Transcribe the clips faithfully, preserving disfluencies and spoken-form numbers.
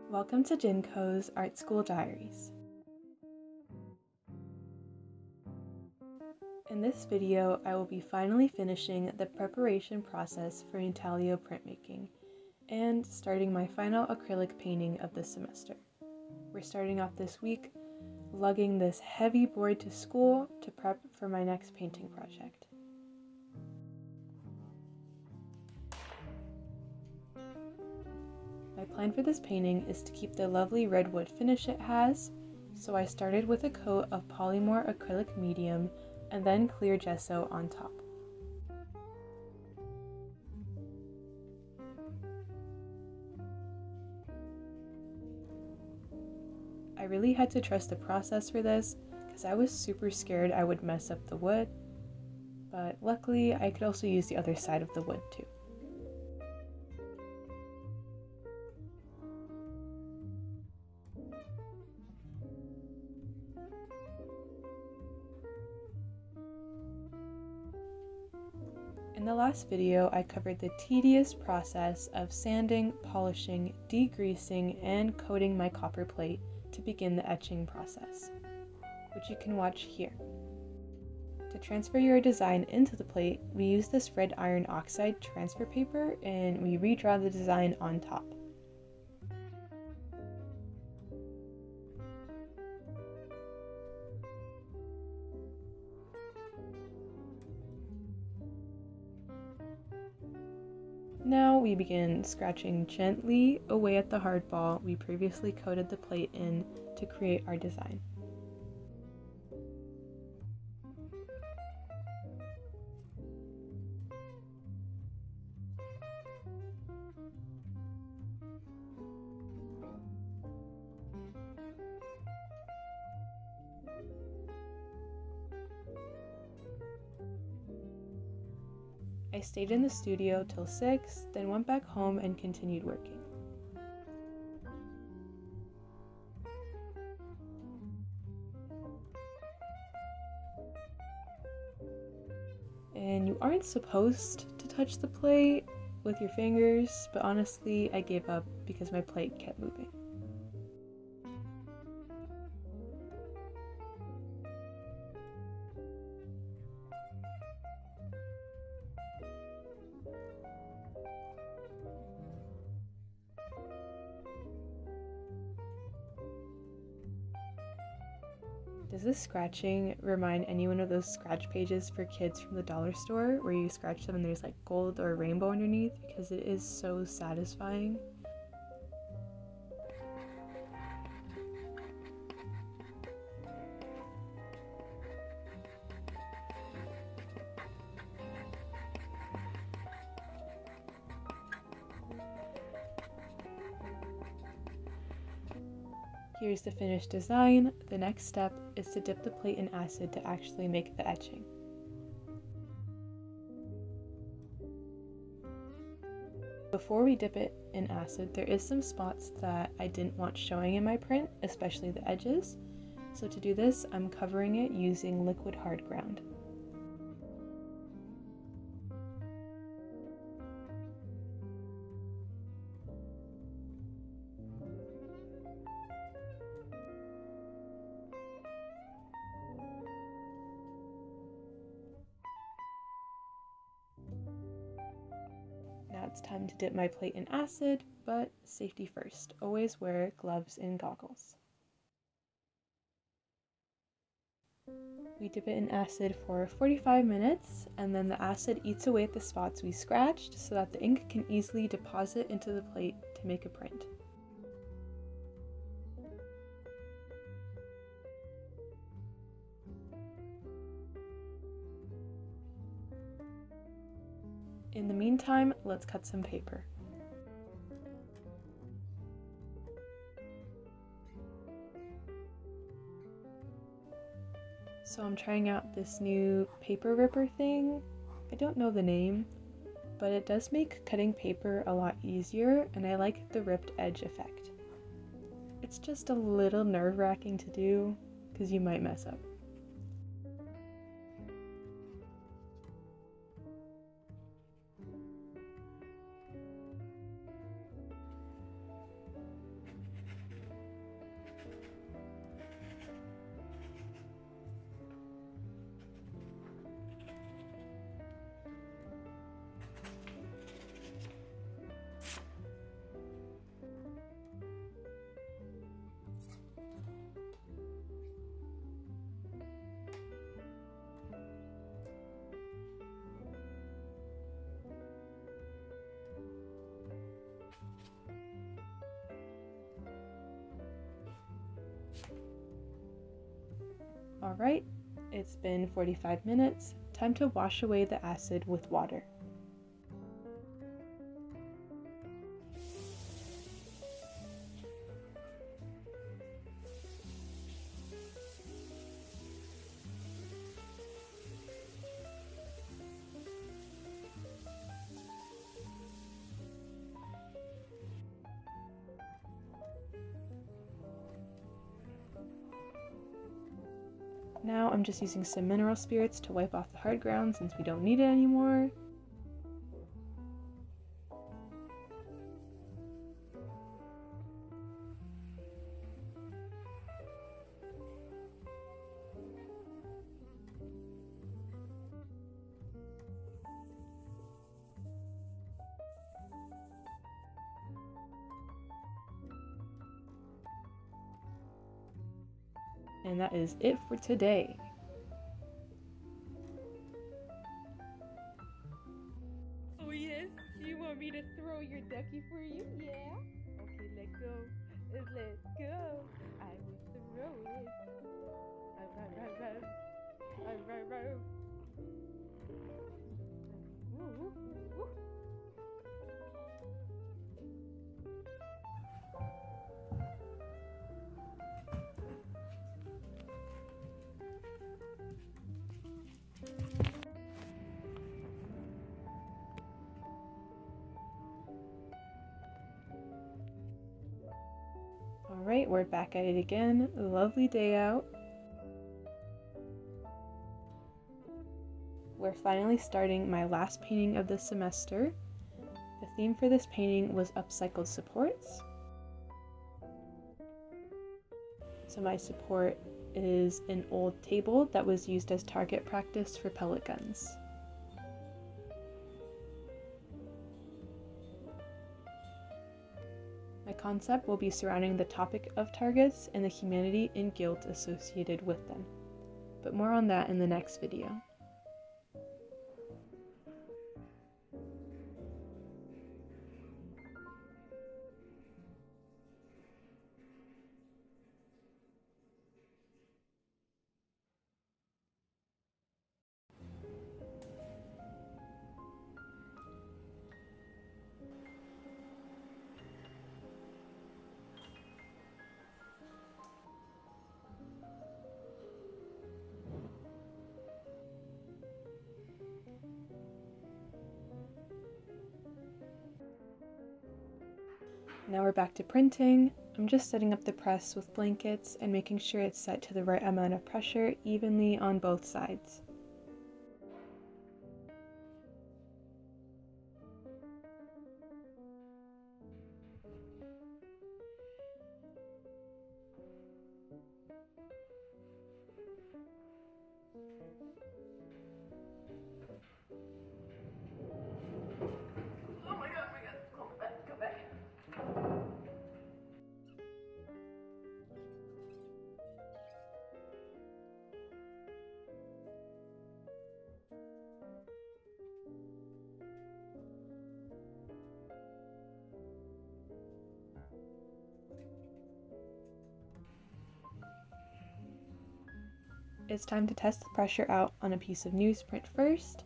Welcome to Jinko's Art School Diaries. In this video, I will be finally finishing the preparation process for intaglio printmaking and starting my final acrylic painting of the semester. We're starting off this week lugging this heavy board to school to prep for my next painting project. My plan for this painting is to keep the lovely redwood finish it has, so I started with a coat of Polymore acrylic medium and then clear gesso on top. I really had to trust the process for this because I was super scared I would mess up the wood, but luckily I could also use the other side of the wood too. In the last video, I covered the tedious process of sanding, polishing, degreasing, and coating my copper plate to begin the etching process, which you can watch here. To transfer your design into the plate, we use this red iron oxide transfer paper and we redraw the design on top. Now we begin scratching gently away at the hardball we previously coated the plate in to create our design. I stayed in the studio till six, then went back home and continued working. And you aren't supposed to touch the plate with your fingers, but honestly, I gave up because my plate kept moving. Does this scratching remind anyone of those scratch pages for kids from the dollar store where you scratch them and there's like gold or rainbow underneath? Because it is so satisfying. Here's the finished design. The next step is to dip the plate in acid to actually make the etching. Before we dip it in acid, there is some spots that I didn't want showing in my print, especially the edges. So to do this, I'm covering it using liquid hard ground. Now it's time to dip my plate in acid, but safety first. Always wear gloves and goggles. We dip it in acid for forty-five minutes, and then the acid eats away at the spots we scratched so that the ink can easily deposit into the plate to make a print. In the meantime, let's cut some paper. So I'm trying out this new paper ripper thing. I don't know the name, but it does make cutting paper a lot easier, and I like the ripped edge effect. It's just a little nerve-wracking to do because you might mess up. Alright, it's been forty-five minutes. Time to wash away the acid with water. Now I'm just using some mineral spirits to wipe off the hard ground since we don't need it anymore. And that is it for today. Oh yes, you want me to throw your ducky for you? Yeah? Okay, let go. Let go. I will throw it. Woo, woo. Alright, we're back at it again. Lovely day out. We're finally starting my last painting of the semester. The theme for this painting was upcycled supports. So my support is an old table that was used as target practice for pellet guns. My concept will be surrounding the topic of targets and the humanity and guilt associated with them. But more on that in the next video. Now we're back to printing. I'm just setting up the press with blankets and making sure it's set to the right amount of pressure evenly on both sides. It's time to test the pressure out on a piece of newsprint first.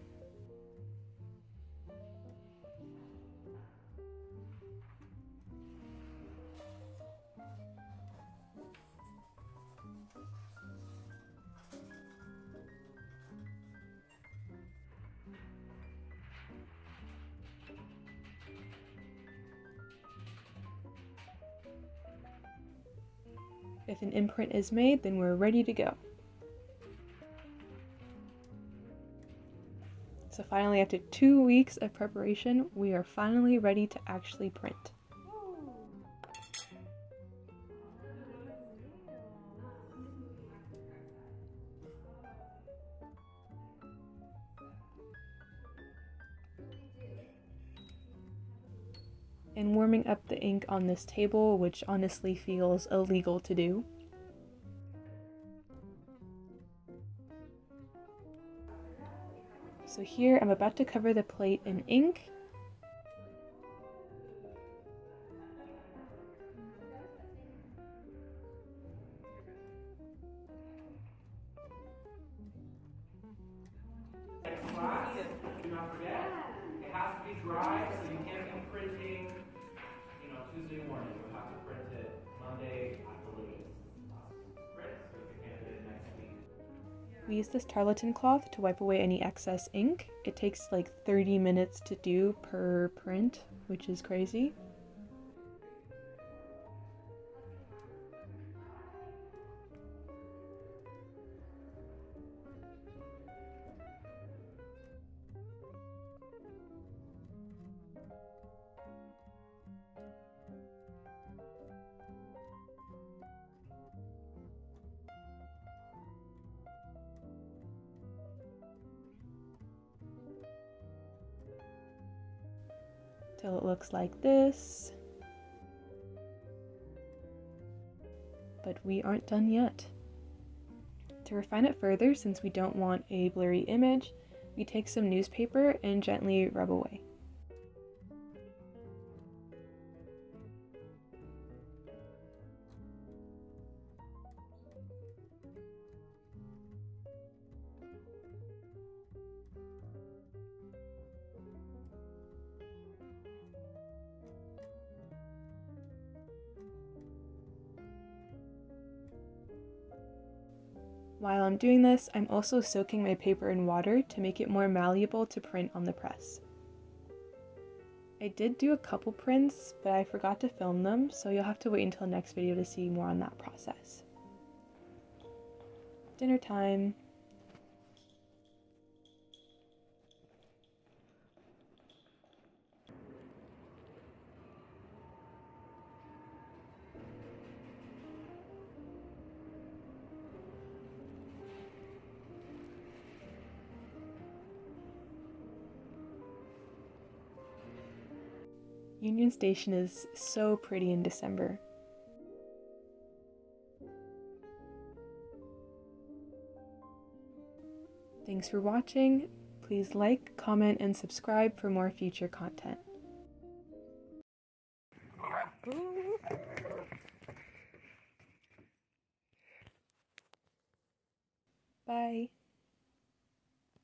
If an imprint is made, then we're ready to go. So finally, after two weeks of preparation, we are finally ready to actually print. And warming up the ink on this table, which honestly feels illegal to do. So here I'm about to cover the plate in ink. We use this tarlatan cloth to wipe away any excess ink. It takes like thirty minutes to do per print, which is crazy. Till it looks like this. But we aren't done yet. To refine it further, since we don't want a blurry image, we take some newspaper and gently rub away. While I'm doing this, I'm also soaking my paper in water to make it more malleable to print on the press. I did do a couple prints, but I forgot to film them, so you'll have to wait until next video to see more on that process. Dinner time. Union Station is so pretty in December. Thanks for watching. Please like, comment, and subscribe for more future content. Bye.